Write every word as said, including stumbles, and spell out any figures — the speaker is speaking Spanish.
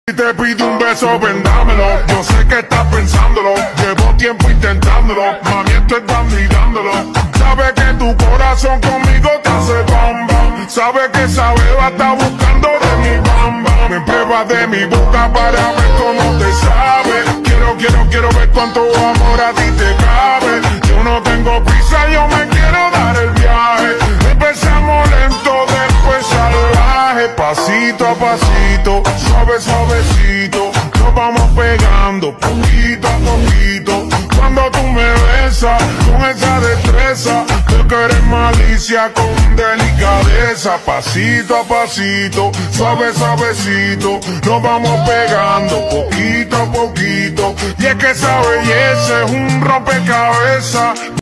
Si te pido un beso, vendámelo. Yo sé que estás pensándolo. Llevo tiempo intentándolo. Mami, estoy dando y dándolo. Sabe que tu corazón conmigo te hace bam bam. Sabe que esa beba está buscando de mi bam bam. Me prueba de mi boca para ver cómo te sabe. Quiero, quiero, quiero ver cuánto amor a ti te cabe. Yo no tengo prisa, yo me quiero dar el viaje. Empezamos lento, después salvaje. Pasito a pasito, suave, suavecito. Nos vamos pegando poquito a poquito. Cuando tú me besas con esa destreza, tú que eres malicia con delicadeza. Pasito a pasito, suave, suavecito. Nos vamos pegando poquito a poquito. Y es que esa belleza es un rompecabezas.